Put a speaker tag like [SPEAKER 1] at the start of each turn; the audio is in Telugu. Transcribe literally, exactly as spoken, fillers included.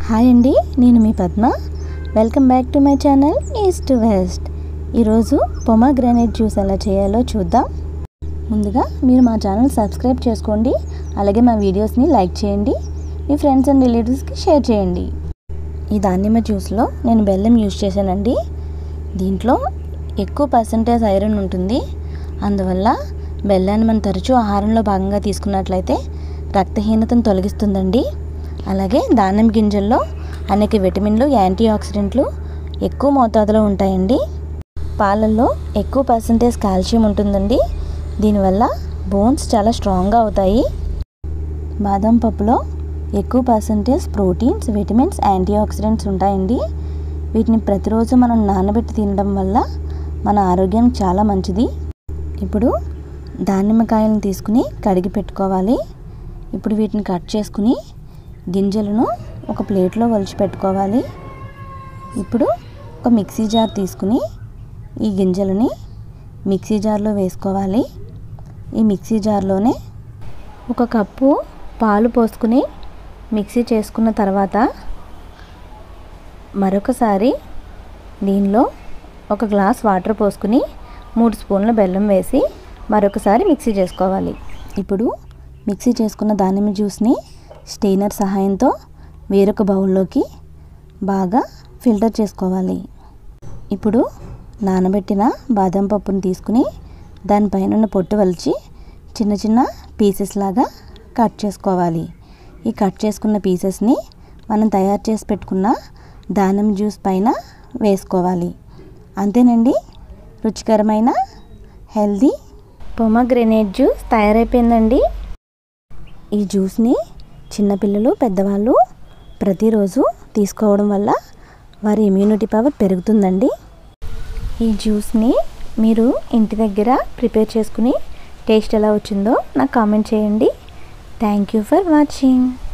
[SPEAKER 1] హాయ్ అండి, నేను మీ Padma. Welcome back to my channel east west. ఈరోజు పొమగ్రానేట్ జ్యూస్ ఎలా చేయాలో చూద్దాం. ముందుగా మీరు మా ఛానల్ సబ్స్క్రైబ్ చేసుకోండి, అలాగే మా వీడియోస్ని లైక్ చేయండి, మీ ఫ్రెండ్స్ అండ్ రిలేటివ్స్కి షేర్ చేయండి. ఈ దానిమ్మ జ్యూస్లో నేను బెల్లం యూజ్ చేశానండి. దీంట్లో ఎక్కువ పర్సంటేజ్ ఐరన్ ఉంటుంది. అందువల్ల బెల్లాన్ని మనం తరచూ ఆహారంలో భాగంగా తీసుకున్నట్లయితే రక్తహీనతను తొలగిస్తుందండి. అలాగే దానిమ్మ గింజల్లో అనేక విటమిన్లు, యాంటీ ఆక్సిడెంట్లు ఎక్కువ మోతాదులో ఉంటాయండి. పాలల్లో ఎక్కువ పర్సంటేజ్ కాల్షియం ఉంటుందండి. దీనివల్ల బోన్స్ చాలా స్ట్రాంగ్గా అవుతాయి. బాదం పప్పులో ఎక్కువ percentage proteins, vitamins, antioxidants ఉంటాయండి. వీటిని ప్రతిరోజు మనం నానబెట్టి తినడం వల్ల మన ఆరోగ్యం చాలా మంచిది. ఇప్పుడు దానిమ్మకాయలను తీసుకుని కడిగి పెట్టుకోవాలి. ఇప్పుడు వీటిని కట్ చేసుకుని గింజలను ఒక ప్లేట్లో ఒలిచి పెట్టుకోవాలి. ఇప్పుడు ఒక మిక్సీ జార్ తీసుకుని ఈ గింజలని మిక్సీ జార్లో వేసుకోవాలి. ఈ మిక్సీ జార్లోనే ఒక కప్పు పాలు పోసుకుని మిక్సీ చేసుకున్న తర్వాత మరొకసారి దీనిలో ఒక గ్లాస్ వాటర్ పోసుకుని మూడు స్పూన్ల బెల్లం వేసి మరొకసారి మిక్సీ చేసుకోవాలి. ఇప్పుడు మిక్సీ చేసుకున్న దానిమ్మ జ్యూస్ని స్టెయినర్ సహాయంతో వేరొక బౌల్లోకి బాగా ఫిల్టర్ చేసుకోవాలి. ఇప్పుడు నానబెట్టిన బాదం పప్పును తీసుకుని దానిపైన ఉన్న పొట్టు వలిచి చిన్న చిన్న పీసెస్ లాగా కట్ చేసుకోవాలి. ఈ కట్ చేసుకున్న పీసెస్ని మనం తయారు చేసి పెట్టుకున్న దానిమ్మ జ్యూస్ పైన వేసుకోవాలి. అంతేనండి, రుచికరమైన హెల్దీ పొమగ్రానేట్ జ్యూస్ తయారైపోయిందండి. ఈ జ్యూస్ని చిన్నపిల్లలు, పెద్దవాళ్ళు ప్రతిరోజు తీసుకోవడం వల్ల వారి ఇమ్యూనిటీ పవర్ పెరుగుతుందండి. ఈ జ్యూస్ని మీరు ఇంటి దగ్గర ప్రిపేర్ చేసుకుని టేస్ట్ ఎలా వచ్చిందో నాకు కామెంట్ చేయండి. Thank you for watching.